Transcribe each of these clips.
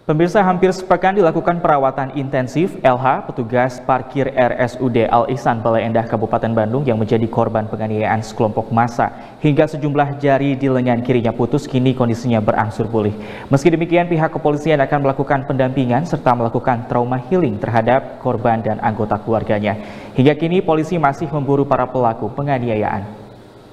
Pemirsa, hampir sepekan dilakukan perawatan intensif LH, petugas parkir RSUD Al-Ihsan Bale Endah Kabupaten Bandung yang menjadi korban penganiayaan sekelompok massa. Hingga sejumlah jari di lengan kirinya putus, kini kondisinya berangsur pulih. Meski demikian, pihak kepolisian akan melakukan pendampingan serta melakukan trauma healing terhadap korban dan anggota keluarganya. Hingga kini polisi masih memburu para pelaku penganiayaan.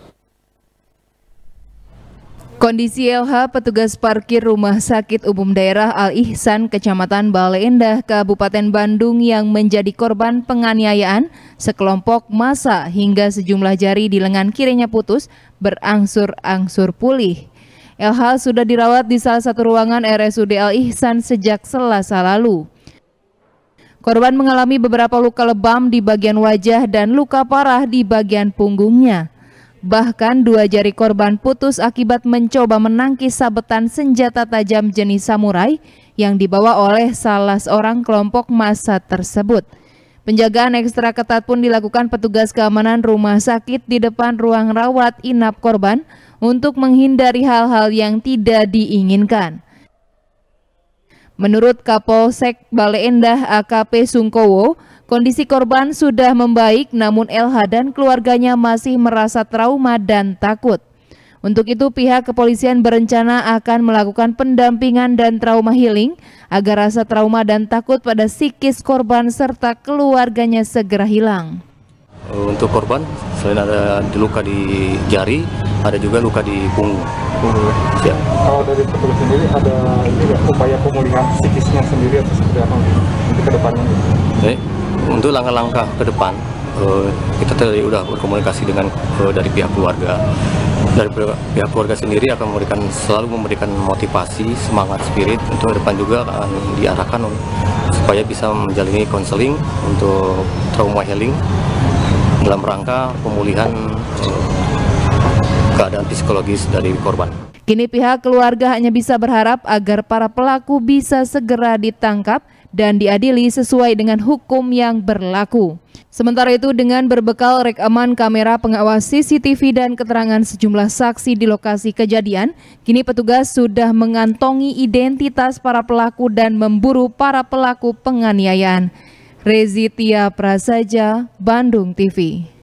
Kondisi LH, petugas parkir Rumah Sakit Umum Daerah Al-Ihsan, Kecamatan Bale Endah, Kabupaten Bandung yang menjadi korban penganiayaan sekelompok massa hingga sejumlah jari di lengan kirinya putus, berangsur-angsur pulih. LH sudah dirawat di salah satu ruangan RSUD Al-Ihsan sejak Selasa lalu. Korban mengalami beberapa luka lebam di bagian wajah dan luka parah di bagian punggungnya. Bahkan dua jari korban putus akibat mencoba menangkis sabetan senjata tajam jenis samurai yang dibawa oleh salah seorang kelompok massa tersebut. Penjagaan ekstra ketat pun dilakukan petugas keamanan rumah sakit di depan ruang rawat inap korban untuk menghindari hal-hal yang tidak diinginkan. Menurut Kapolsek Bale Endah AKP Sungkowo, kondisi korban sudah membaik, namun LH dan keluarganya masih merasa trauma dan takut. Untuk itu, pihak kepolisian berencana akan melakukan pendampingan dan trauma healing agar rasa trauma dan takut pada psikis korban serta keluarganya segera hilang. Untuk korban, selain ada luka di jari, ada juga luka di punggung. Ya. Kalau dari petugas sendiri ada ini ya, upaya pemulihan psikisnya sendiri atau seperti apa nanti ke depannya? Untuk langkah-langkah ke depan, kita tadi sudah berkomunikasi dengan dari pihak keluarga. Dari pihak keluarga sendiri akan selalu memberikan motivasi, semangat, spirit. Untuk ke depan juga akan diarahkan supaya bisa menjalani konseling untuk trauma healing dalam rangka pemulihan keadaan psikologis dari korban. Kini pihak keluarga hanya bisa berharap agar para pelaku bisa segera ditangkap dan diadili sesuai dengan hukum yang berlaku. Sementara itu, dengan berbekal rekaman kamera pengawas CCTV dan keterangan sejumlah saksi di lokasi kejadian, kini petugas sudah mengantongi identitas para pelaku dan memburu para pelaku penganiayaan. Rezi Tia Prasaja, Bandung TV.